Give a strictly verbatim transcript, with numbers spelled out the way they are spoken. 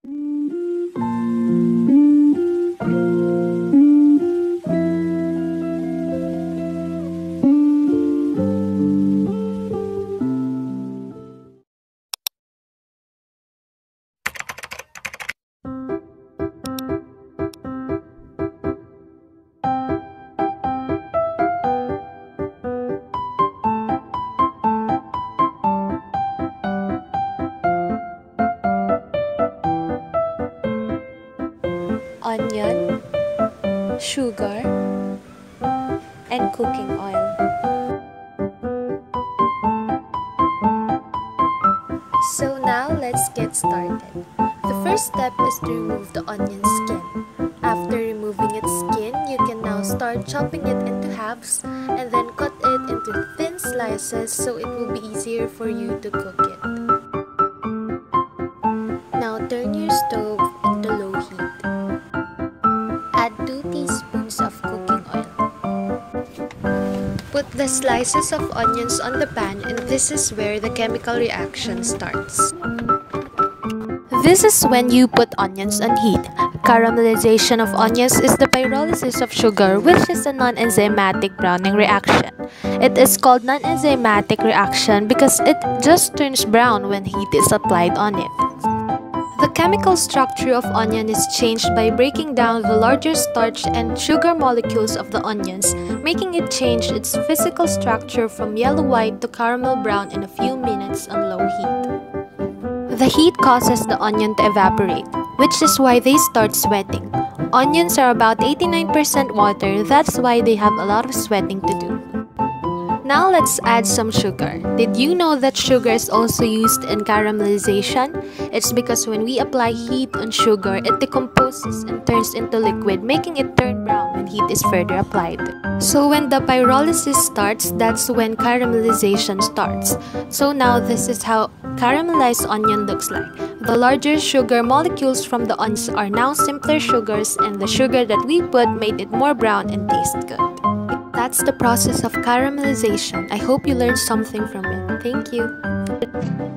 Onion, sugar, and cooking oil. So now let's get started. The first step is to remove the onion skin. After removing its skin, you can now start chopping it into halves and then cut it into thin slices so it will be easier for you to cook it. Now turn your stove into low heat. Add two teaspoons of cooking oil. Put the slices of onions on the pan, and this is where the chemical reaction starts. This is when you put onions on heat. Caramelization of onions is the pyrolysis of sugar, which is a non-enzymatic browning reaction. It is called non-enzymatic reaction because it just turns brown when heat is applied on it. The chemical structure of onion is changed by breaking down the larger starch and sugar molecules of the onions, making it change its physical structure from yellow-white to caramel brown in a few minutes on low heat. The heat causes the onion to evaporate, which is why they start sweating. Onions are about eighty-nine percent water, that's why they have a lot of sweating to do. Now let's add some sugar. Did you know that sugar is also used in caramelization? It's because when we apply heat on sugar, it decomposes and turns into liquid, making it turn brown when heat is further applied. So when the pyrolysis starts, that's when caramelization starts. So now this is how caramelized onion looks like. The larger sugar molecules from the onions are now simpler sugars, and the sugar that we put made it more brown and taste good. That's the process of caramelization. I hope you learned something from it. Thank you.